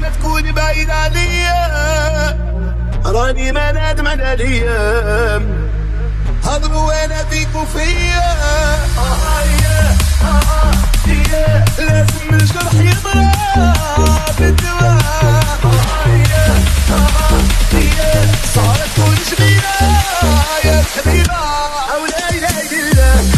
ما تكوني بعيد عليا، راني ما ندمان عليا، هضروا وانا فيك وفيا. لازم الجرح يضرب بالدواء. صارت كل جميلة يا حبيبة أو لا إله إلا الله.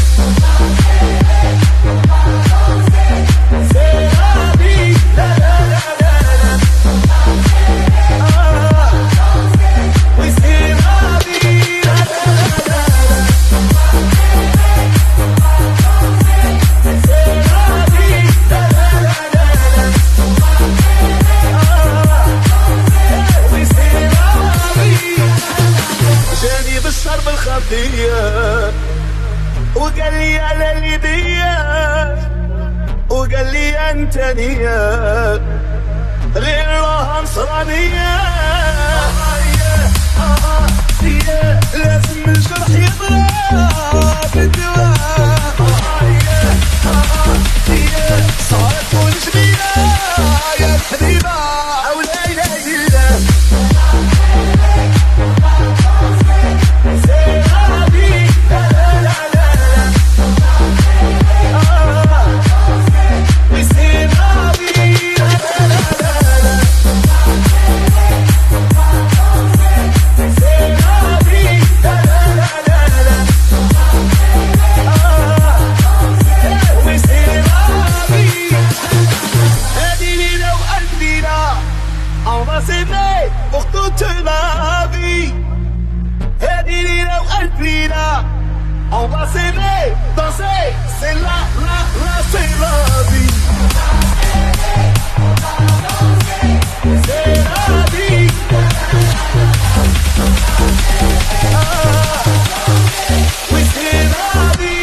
بالشرب الخفية وقال لي على اليدية، وقال لي انت نية غير راها نصرانية. لازم الجرح يضرب بالدواء. صارت كل جميلة يا الحبيبة أو لا إله إلا الله. Pour toute ma vie, on va s'aimer, danser, c'est c'est la vie. C'est la vie. Oui, c'est la vie.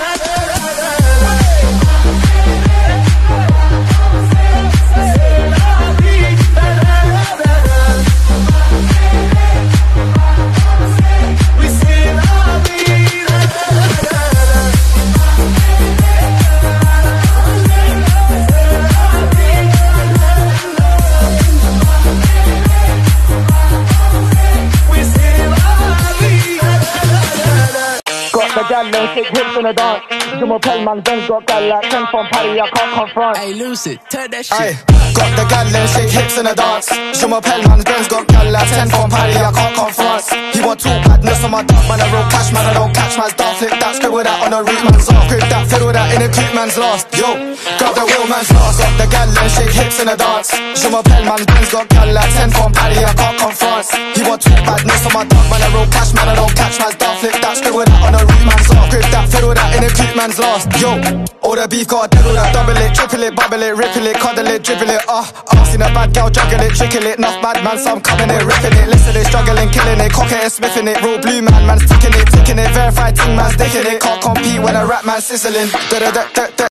The gal them sick hips in the dance. Je m'appelle man, Benz got gal like 10 from Paris, I can't confront. Hey Lucid, tell that shit. Got the gal them sick hips in the dance. Je m'appelle man, Benz got gal like 10 from Paris, I can't confront. He want two badness on my dog, man, I roll cash, man, I don't catch man's dog. Flip that, scribble that on the root man's off. Grip that, fiddle that in the creep man's lost. Yo, got the real man's lost. Got the gal them sick hips in the dance. Je m'appelle man, Benz got gal like 10 from Paris, I can't confront. He want two badness on my dog, man, I roll cash, man, I don't catch man's dog. Flip that, scribble that on the root man's off. Grip that, fiddle that in the creep man's lost. Yo, all the beef got devil that. Double it, triple it, bubble it, ripple it, cuddle it, dribble it. Seen a bad girl juggle it, trickle it. Enough bad man, some coming it, ripping it. Listen it, struggling, killing it, cocking it, sniffing it. Real blue man, man's ticking it, verified ting man's dicking it. Can't compete when a rap man's sizzling.